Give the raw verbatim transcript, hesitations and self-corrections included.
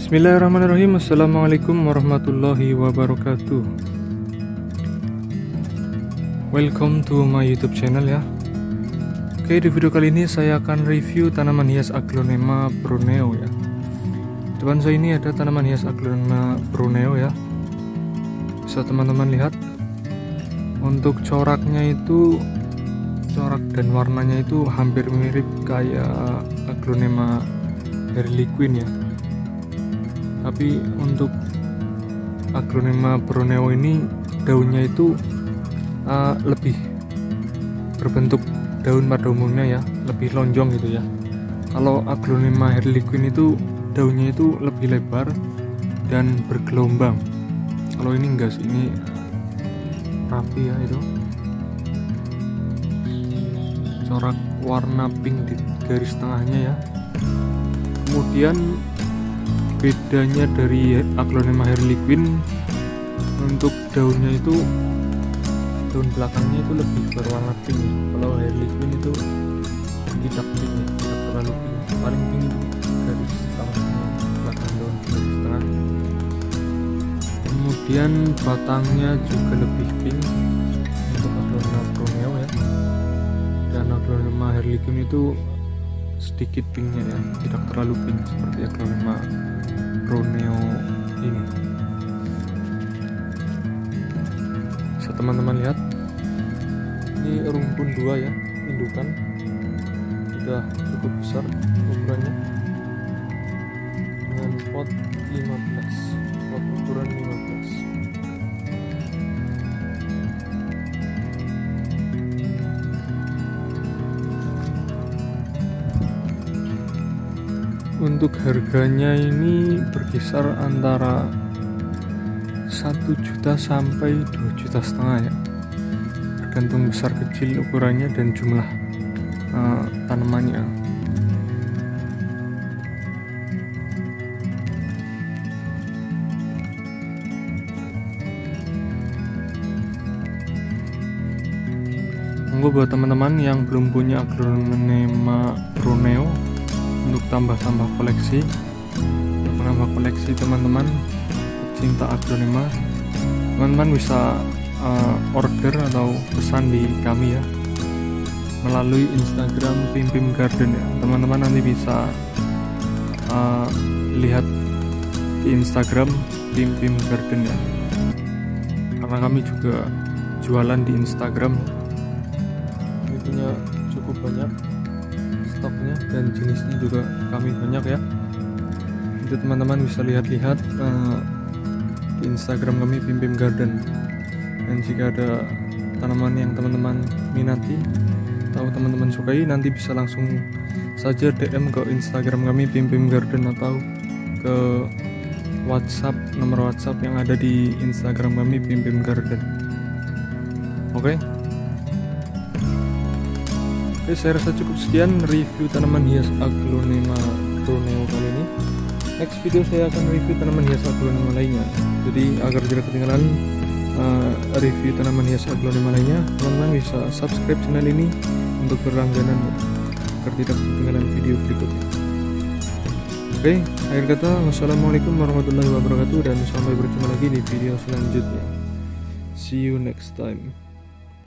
Bismillahirrahmanirrahim. Assalamualaikum warahmatullahi wabarakatuh. Welcome to my YouTube channel ya. Oke, di video kali ini saya akan review tanaman hias Aglonema bruneo ya. Depan saya ini ada tanaman hias Aglonema bruneo ya. Bisa teman-teman lihat. Untuk coraknya itu, corak dan warnanya itu hampir mirip kayak Aglonema Harlequin ya. Tapi untuk Aglonema bruneo ini daunnya itu uh, lebih berbentuk daun pada umumnya ya, lebih lonjong gitu ya. Kalau Aglonema Harlequin itu daunnya itu lebih lebar dan bergelombang. Kalau ini enggak sih, ini rapi ya itu. Corak warna pink di garis tengahnya ya. Kemudian bedanya dari Aglonema Harlequin, untuk daunnya itu, daun belakangnya itu lebih berwarna pink. Kalau Harlequin itu tidak pink ya, tidak terlalu pink, paling pink itu garis tengahnya, belakang daun garis tengah. Kemudian batangnya juga lebih pink untuk Aglonema bruneo ya, dan Aglonema Harlequin itu sedikit pinknya ya, tidak terlalu pink seperti Aglonema bruneo ini. Bisa teman-teman lihat, ini rumpun dua ya, indukan sudah cukup besar ukurannya, dengan pot lima belas, pot ukuran lima belas. Untuk harganya ini berkisar antara satu juta sampai dua juta setengah ya, tergantung besar kecil ukurannya dan jumlah uh, tanamannya. Monggo buat teman-teman yang belum punya Aglonema bruneo, untuk tambah-tambah koleksi, untuk menambah koleksi teman-teman cinta Aglonema, teman-teman bisa uh, order atau pesan di kami ya, melalui Instagram Pim Pim Garden ya. Teman-teman nanti bisa uh, lihat di Instagram Pim Pim Garden ya, karena kami juga jualan di Instagram. Ini punya cukup banyak stoknya dan jenisnya juga kami banyak ya. Itu teman-teman bisa lihat-lihat uh, di Instagram kami Pim Pim Garden. Dan jika ada tanaman yang teman-teman minati atau teman-teman sukai, nanti bisa langsung saja D M ke Instagram kami Pim Pim Garden atau ke WhatsApp, nomor WhatsApp yang ada di Instagram kami Pim Pim Garden. Oke. Okay? Oke, saya rasa cukup sekian review tanaman hias Aglonema bruneo kali ini. Next video saya akan review tanaman hias Aglonema lainnya. Jadi agar tidak ketinggalan uh, review tanaman hias Aglonema lainnya, teman-teman bisa subscribe channel ini untuk berlangganan ya, agar tidak ketinggalan video berikutnya. Oke, akhir kata, wassalamualaikum warahmatullahi wabarakatuh, dan sampai berjumpa lagi di video selanjutnya. See you next time.